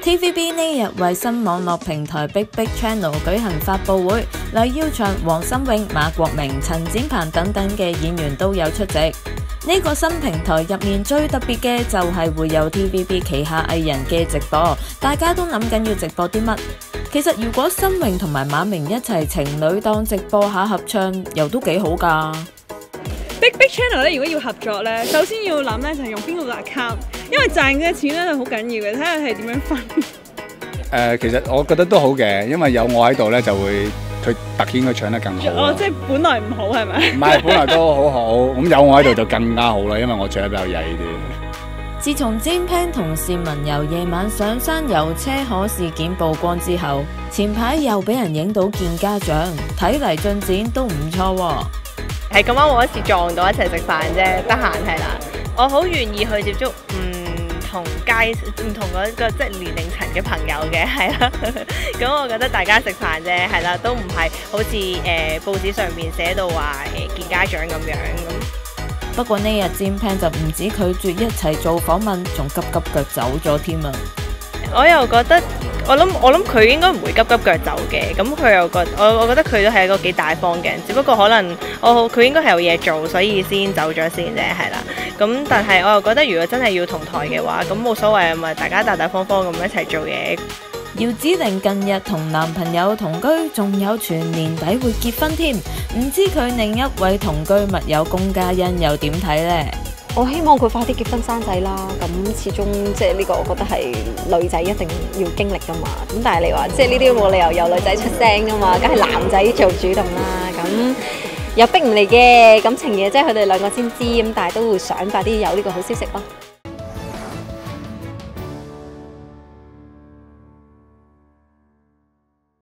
TVB 呢日為新網絡平台 Big Channel 舉行發佈會，黎耀祥、黃心穎、馬國明、陳展鵬等等嘅演員都有出席。呢個新平台入面最特別嘅就係會有 TVB 旗下藝人嘅直播，大家都諗緊要直播啲乜？其實如果心穎同埋馬明一齊情侶檔直播下合唱，又都幾好㗎。 Big Channel 咧，如果要合作咧，首先要諗咧就係用邊個 account， 因為賺嘅錢咧係好緊要嘅，睇下係點樣分。 其實我覺得都好嘅，因為有我喺度咧，就會佢突顯佢唱得更好。 哦，即係本來唔好係咪？ 唔係，本來都好好，咁有我喺度就更加好啦，因為我唱得比較曳啲。 自從 Jam 同善文由夜晚上山遊車河事件曝光之後，前排又俾人影到見家長，睇嚟進展都唔錯喎。 係咁啱我一次撞到一齊食飯啫，得閒係啦。我好願意去接觸唔同嗰個即係年齡層嘅朋友嘅，係啦。咁我覺得大家食飯啫，係啦，都唔係好似報紙上面寫到話見家長咁樣咁。 不過呢日 Jam 就唔止拒絕一齊做訪問，仲急急腳走咗添啊！ 我又覺得，我諗佢應該唔會急急腳走嘅，咁佢又我覺得佢都係一個幾大方嘅人，只不過可能佢應該係有嘢做，所以先走咗先啫，係啦。咁但係我又覺得，如果真係要同台嘅話，咁冇所謂啊，咪大家大大方方咁一齊做嘢。 姚子羚近日同男朋友同居，仲有傳年底會結婚添，唔知佢另一位同居密友龔嘉欣又點睇呢？ 我希望佢快啲結婚生仔啦，咁始終即係呢個我覺得係女仔一定要經歷噶嘛。咁但係你話即係呢啲冇理由由女仔出聲噶嘛，梗係男仔做主動啦。咁又逼唔嚟嘅感情嘢，即係佢哋兩個先知，咁但係都會想快啲有呢個好消息咯。